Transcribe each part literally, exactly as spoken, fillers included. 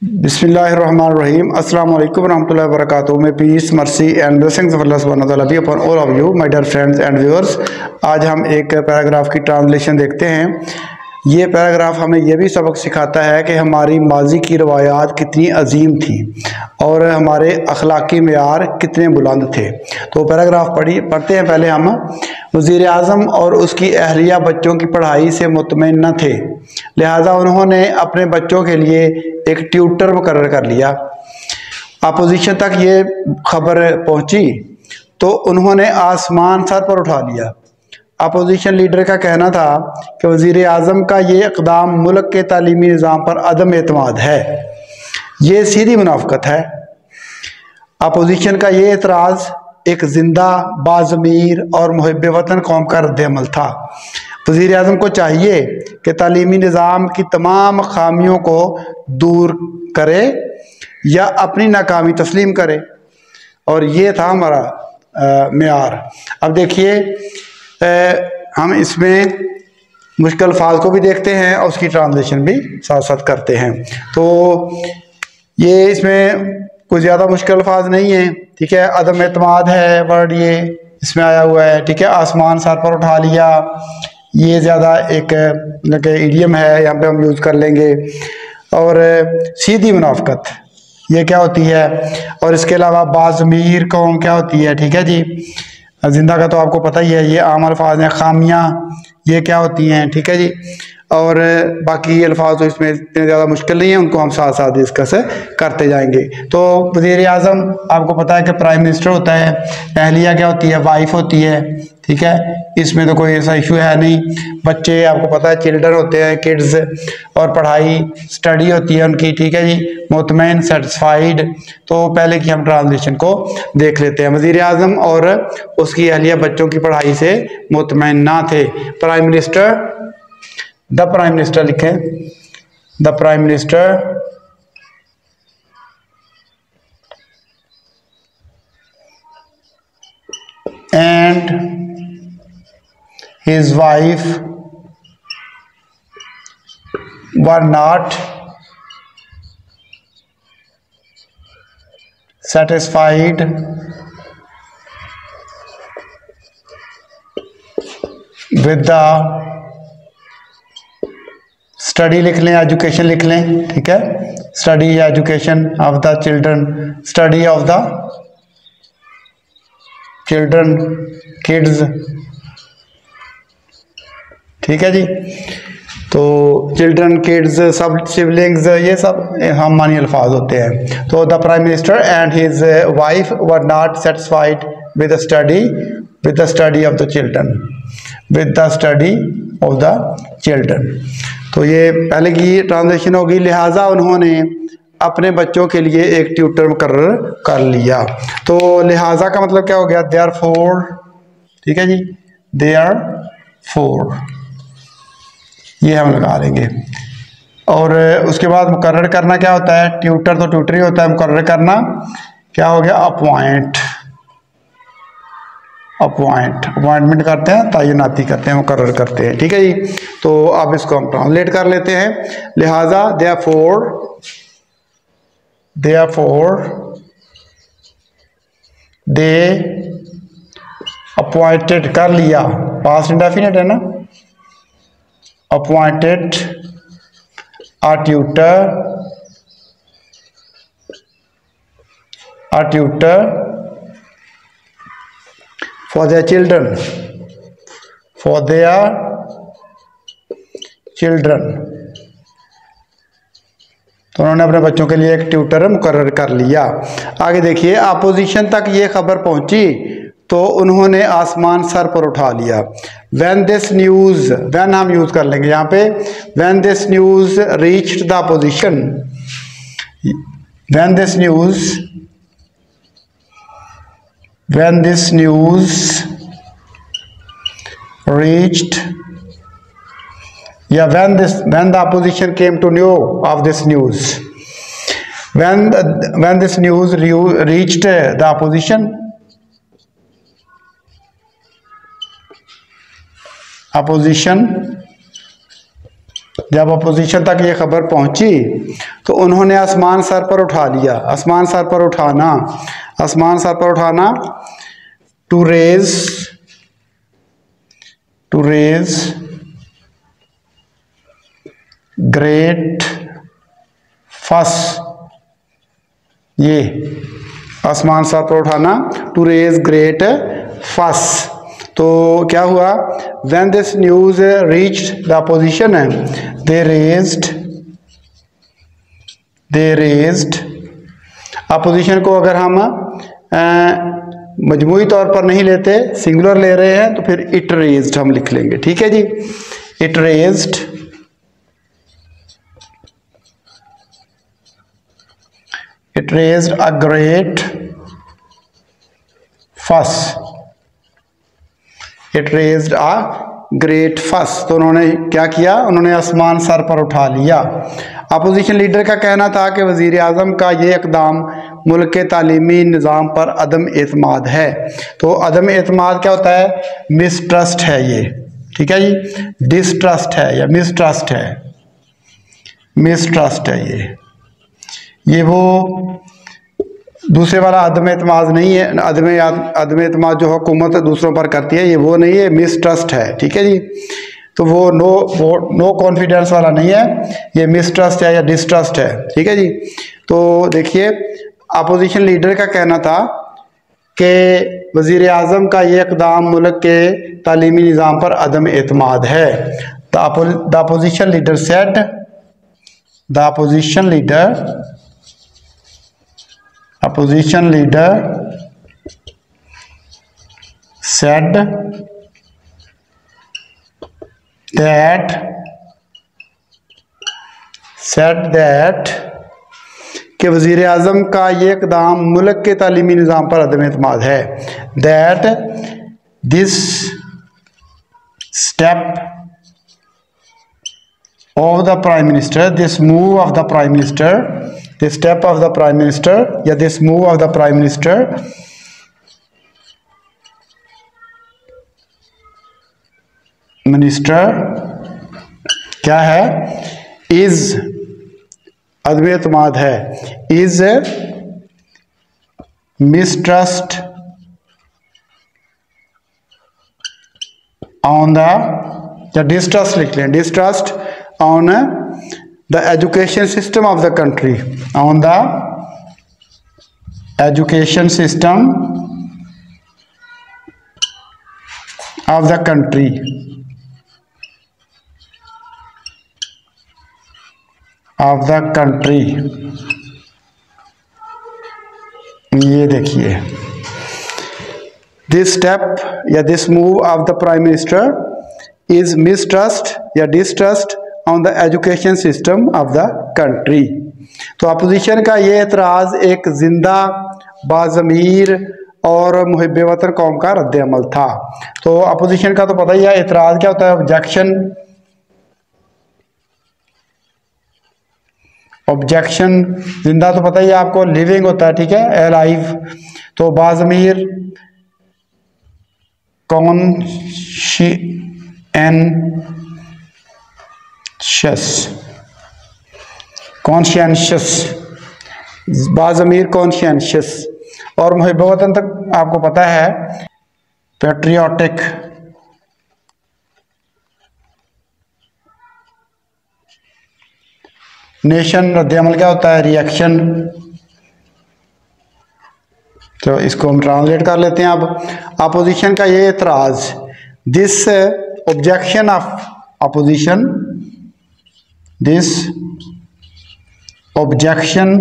Bismillahirrahmanirrahim. Assalamu alaikum warahmatullahi wabarakatuh. May peace, mercy and blessings of Allah subhanahu wa ta'ala be upon all of you, my dear friends and viewers. आज हम एक paragraph की translation देखते हैं। ये paragraph हमें यह भी सबक सिखाता है कि हमारी माजी की रवायात कितनी अजीम थी और हमारे अखलाकी मेयार कितने बुलंद थे। तो पैराग्राफ पढ़ी पढ़ते हैं। पहले हम वज़ीर आज़म और उसकी अहलिया बच्चों की पढ़ाई से मुतमईन न थे, लिहाजा उन्होंने अपने बच्चों के लिए एक ट्यूटर मुकर्रर कर लिया। अपोजिशन तक ये खबर पहुंची तो उन्होंने आसमान सर पर उठा लिया। अपोजिशन लीडर का कहना था कि वज़ीर आज़म का ये इक़दाम मुल्क के तालीमी निज़ाम पर अदम एतमाद है, ये सीधी मुनाफ़क़त है। अपोजिशन का ये एतराज़ एक जिंदा बाज़मीर और मुहिब्बे वतन कौम का रद्द-ए-अमल था। वज़ीर आज़म को चाहिए कि तालीमी निज़ाम की तमाम खामियों को दूर करे या अपनी नाकामी तस्लीम करे, और ये था हमारा मेयार। अब देखिए, हम इसमें मुश्किल अल्फाज को भी देखते हैं और उसकी ट्रांसलेशन भी साथ साथ करते हैं। तो ये इसमें कुछ ज़्यादा मुश्किल अल्फाज नहीं है, ठीक है। अदम एतमाद है वर्ड ये इसमें आया हुआ है, ठीक है। आसमान सर पर उठा लिया, ये ज़्यादा एक मतलब इडियम है, यहाँ पे हम यूज़ कर लेंगे। और सीधी मुनाफ़क़त ये क्या होती है, और इसके अलावा बाज़मीर कौम क्या होती है, ठीक है जी। जिंदा का तो आपको पता ही है, ये आम अल्फाज हैं। खामियाँ ये क्या होती हैं, ठीक है जी। और बाकी अल्फाज तो इसमें इतने ज़्यादा मुश्किल नहीं है, उनको हम साथ साथ डिस्कस करते जाएंगे। तो वज़ीर आज़म आपको पता है कि प्राइम मिनिस्टर होता है, अहलिया क्या होती है, वाइफ होती है, ठीक है। इसमें तो कोई ऐसा इशू है नहीं। बच्चे आपको पता है चिल्ड्रन होते हैं, किड्स, और पढ़ाई स्टडी होती है उनकी, ठीक है जी। मुतमईन सेटिस्फाइड। तो पहले की हम ट्रांसलेशन को देख लेते हैं। वज़ीर आज़म और उसकी अहलिया बच्चों की पढ़ाई से मुतमईन ना थे। Prime minister, the prime minister लिखें, the prime minister and his wife were not satisfied with the study लिख लें, एजुकेशन लिख लें, ठीक है। स्टडी या education of the children, study of the children, kids, ठीक है जी। तो चिल्ड्रन, किड्स, सब सिबलिंग्स, ये सब हम मानी अल्फाज होते हैं। तो the prime minister and his wife were not satisfied with the study with the study of the children with the study of the children. तो ये पहले की ट्रांसलेशन होगी। लिहाजा उन्होंने अपने बच्चों के लिए एक ट्यूटर मुकर्रर कर लिया। तो लिहाजा का मतलब क्या हो गया, दे आर फोर, ठीक है जी, दे आर फोर, ये हम लगा लेंगे। और उसके बाद मुकर्रर करना क्या होता है, ट्यूटर तो ट्यूटर ही होता है, मुकर्रर करना क्या हो गया, अपॉइंट, अपॉइंट अपॉइंटमेंट करते हैं, तैनाती करते हैं, मुकर्रर करते हैं, ठीक है जी। तो अब इसको हम ट्रांसलेट कर लेते हैं। लिहाजा देयरफॉर, देयरफॉर दे अपॉइंटेड, कर लिया, पास्ट इंडेफिनिट है ना, appointed a tutor, a tutor for their children, for their children। तो उन्होंने अपने बच्चों के लिए एक ट्यूटर मुकर्रर कर लिया। आगे देखिए, अपोजिशन तक ये खबर पहुंची तो उन्होंने आसमान सर पर उठा लिया। When this news, when हम यूज कर लेंगे यहाँ पे, when this news reached the opposition, when this news when this news reached, yeah, when this when the opposition came to know of this news, when when this news re- reached the opposition, opposition जब opposition तक ये खबर पहुंची तो उन्होंने आसमान सर पर उठा लिया। आसमान सर पर उठाना, आसमान सर पर उठाना, to raise, to raise great fuss, ये आसमान सर पर उठाना, टू रेज ग्रेट फस। तो क्या हुआ, when this news reached the opposition, they raised, they raised, opposition को अगर हम मजमूई तौर पर नहीं लेते, सिंगुलर ले रहे हैं, तो फिर इट रेज्ड हम लिख लेंगे। ठीक है जी, it raised, it raised a great fuss, it raised a great fuss. तो उन्होंने क्या किया, उन्होंने आसमान सर पर उठा लिया। अपोजिशन लीडर का कहना था कि वजीर आज़म का ये इकदाम मुल्क के तालीमी निज़ाम पर अदम एतमाद है। तो अदम एतमाद क्या होता है, मिसट्रस्ट है ये। ठीक है जी, डिसट्रस्ट है या मिसट्रस्ट है, मिसट्रस्ट है ये ये वो दूसरे वाला अदम एतमाद नहीं है। अदम अदम एतमाद जो हुकूमत दूसरों पर करती है, ये वो नहीं है, मिसट्रस्ट है। ठीक है जी, तो वो नो वो नो कॉन्फिडेंस वाला नहीं है, ये मिसट्रस्ट है या डिसट्रस्ट है। ठीक है जी, तो देखिए अपोजिशन लीडर का कहना था कि वजीर आज़म का ये इक़दाम मुल्क के तालीमी निज़ाम पर अदम एतमाद है। The opposition leader said, the opposition leader opposition leader said that said that कि वज़ीर आज़म का ये इक़दाम मुल्क के तालीमी निज़ाम पर अदम एतमाद है। That this step of the prime minister, this move of the prime minister, this step of the prime minister या this move of the prime minister minister क्या है, इज अदम एतमाद है, इज मिसट्रस्ट ऑन द, या distrust लिख लें, distrust on the education system of the country, on the education system of the country, of the country. ये देखिए, दिस स्टेप या this move of the prime minister is mistrust या distrust on the education system of the country. तो opposition का ये एतराज़ एक जिंदा बाज़मीर और मुहिब वतन कौम का रद्द अमल था। तो अपोजिशन का तो पता ही है एतराज़ क्या होता है, ऑब्जेक्शन, ऑब्जेक्शन जिंदा तो पता ही है आपको, लिविंग होता है, ठीक है, अलाइव। तो बाज़मीर कॉन्शियस, कॉन्शियस, बाज़मीर कॉन्शियस, और मुहिब वतन तक आपको पता है पैट्रियोटिक, नेशन रद्द अमल क्या होता है, रिएक्शन। तो इसको हम ट्रांसलेट कर लेते हैं अब। अपोजिशन का ये एतराज़, this objection of opposition, this objection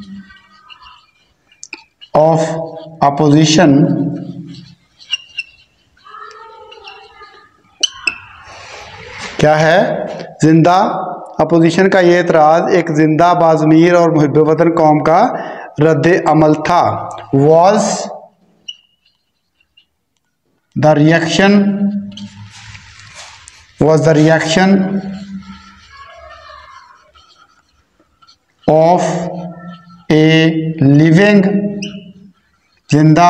of opposition क्या है, जिंदा, अपोजिशन का ये एतराज़ एक जिंदा बाज़मीर और मुहिब वतन कौम का रद्द अमल था। Was the reaction, was the reaction of a living, जिंदा,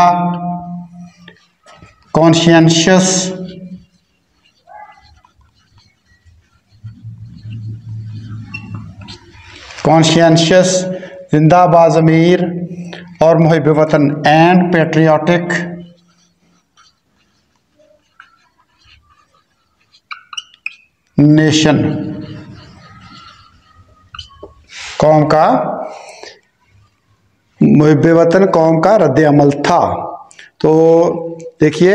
कॉन्शियस कॉन्शियंशियस, जिंदाबाद ज़मीर और मुहिब वतन एंड पेट्रियाटिक नेशन। कौम का मुहिब वतन कौम का रद्द अमल था। तो देखिए,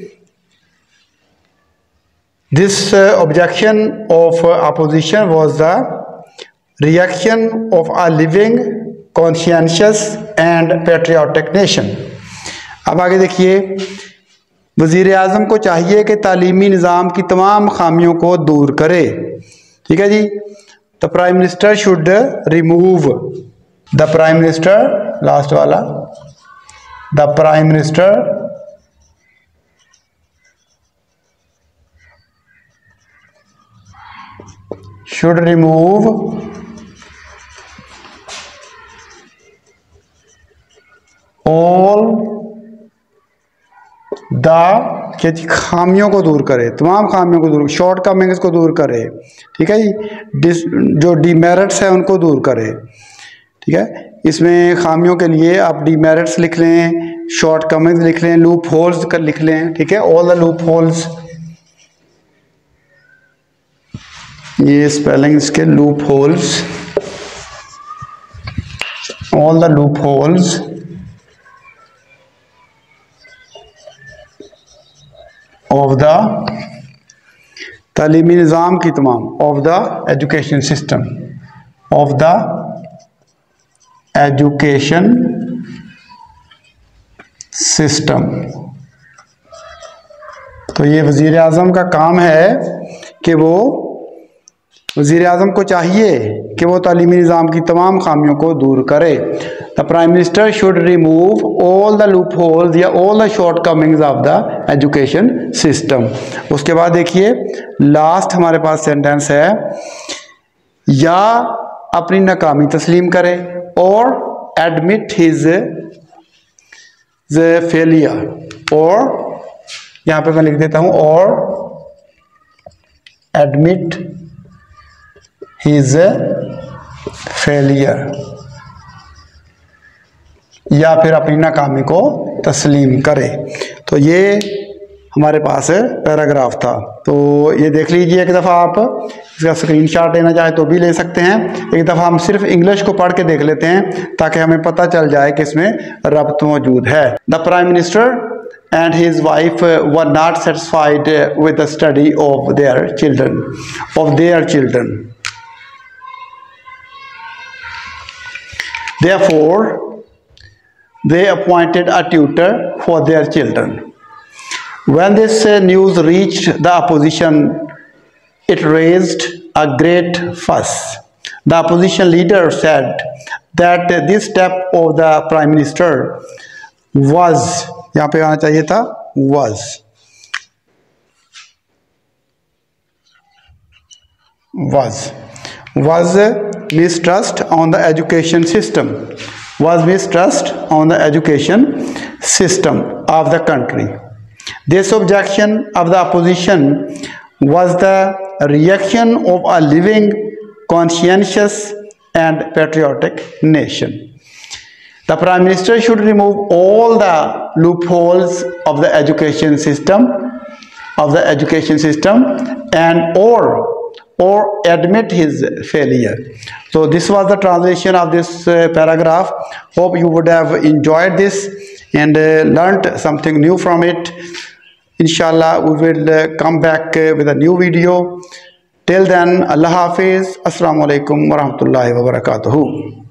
this objection of opposition was the reaction of a living conscientious and patriotic nation. अब आगे देखिए, वज़ीर आज़म को चाहिए कि तालीमी निज़ाम की तमाम खामियों को दूर करे। ठीक है जी। The prime minister should remove, the prime minister last वाला, the prime minister should remove all the क्या जी खामियों को दूर करे, तमाम खामियों को दूर, शॉर्ट कमिंग्स को दूर करे। ठीक है जी। डिस जो डीमेरिट्स हैं उनको दूर करे। ठीक है। इसमें खामियों के लिए आप डीमेरिट्स लिख लें, शॉर्ट कमिंग्स लिख लें, लूप होल्स कर लिख लें। ठीक है। ऑल द लूप होल्स, ये स्पेलिंग इसके loopholes, all the loopholes of the तालीमी निज़ाम की तमाम, of the education system, of the education system. तो ये वज़ीर आज़म का काम है कि वो, वज़ीर आज़म को चाहिए कि वो तालीमी निज़ाम की तमाम खामियों को दूर करे। The prime minister should remove all the loopholes या all the shortcomings of the education system. उसके बाद देखिए, लास्ट हमारे पास सेंटेंस है, या अपनी नाकामी तस्लीम करे और एडमिट हिज फेलियर, और यहाँ पे मैं लिख देता हूँ और एडमिट हिज फेलियर, या फिर अपनी नाकामी को तस्लीम करे। तो ये हमारे पास पैराग्राफ था। तो ये देख लीजिए एक दफ़ा, आप इसका स्क्रीनशॉट लेना चाहे तो भी ले सकते हैं। एक दफ़ा हम सिर्फ इंग्लिश को पढ़ के देख लेते हैं ताकि हमें पता चल जाए कि इसमें रब्त मौजूद है। The prime minister and his wife were not satisfied with the study of their children, of their children. Therefore, they appointed a tutor for their children. When this news reached the opposition, it raised a great fuss. The opposition leader said that this step of the Prime Minister was, यहाँ पे आना चाहिए था was, was, was mistrust on the education system, was mistrust on the education system of the country. This objection of the opposition was the reaction of a living, conscientious and patriotic nation. The Prime Minister should remove all the loopholes of the education system, of the education system, and or or admit his failure. So this was the translation of this uh, paragraph. Hope you would have enjoyed this and uh, learnt something new from it. Inshallah, we will uh, come back uh, with a new video. Till then, Allah Hafiz. Assalamu alaikum wa rahmatullahi wa barakatuhu.